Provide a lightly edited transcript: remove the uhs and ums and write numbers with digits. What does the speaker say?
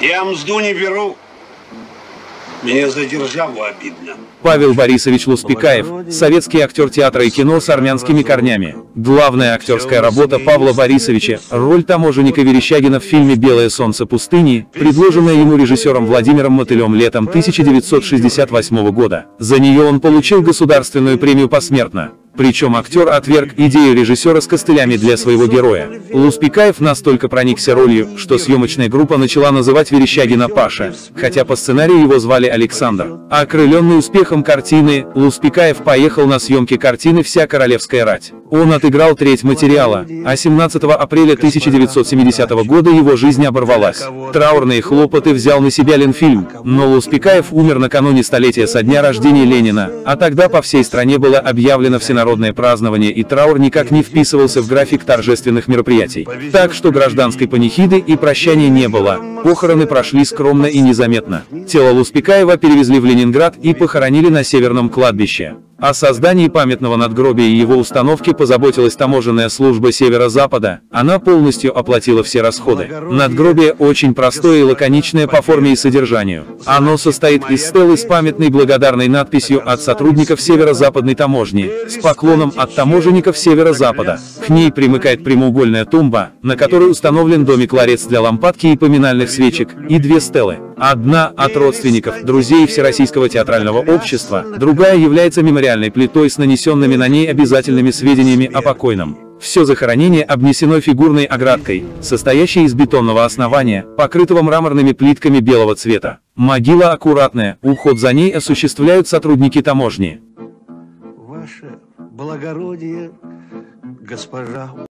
Я мзду не беру. Мне за державу обидно. Павел Борисович Луспекаев – советский актер театра и кино с армянскими корнями. Главная актерская работа Павла Борисовича – роль таможенника Верещагина в фильме «Белое солнце пустыни», предложенная ему режиссером Владимиром Мотылем летом 1968 года. За нее он получил государственную премию посмертно. Причем актер отверг идею режиссера с костылями для своего героя. Луспекаев настолько проникся ролью, что съемочная группа начала называть Верещагина Паша, хотя по сценарию его звали Александр. Окрыленный успехом картины, Луспекаев поехал на съемки картины «Вся королевская рать». Он отыграл треть материала, а 17 апреля 1970 года его жизнь оборвалась. Траурные хлопоты взял на себя Ленфильм, но Луспекаев умер накануне столетия со дня рождения Ленина, а тогда по всей стране было объявлено всенародное празднование, и траур никак не вписывался в график торжественных мероприятий. Так что гражданской панихиды и прощания не было. Похороны прошли скромно и незаметно. Тело Луспекаева перевезли в Ленинград и похоронили на Северном кладбище. О создании памятного надгробия и его установке позаботилась таможенная служба Северо-Запада. Она полностью оплатила все расходы. Надгробие очень простое и лаконичное по форме и содержанию. Оно состоит из стелы с памятной благодарной надписью от сотрудников Северо-Западной таможни, с поклоном от таможенников Северо-Запада. К ней примыкает прямоугольная тумба, на которой установлен домик-ларец для лампадки и поминальных свечек, и две стелы. Одна от родственников, друзей Всероссийского театрального общества, другая является мемориальной плитой с нанесенными на ней обязательными сведениями о покойном. Все захоронение обнесено фигурной оградкой, состоящей из бетонного основания, покрытого мраморными плитками белого цвета. Могила аккуратная, уход за ней осуществляют сотрудники таможни. Ваше благородие, госпожа.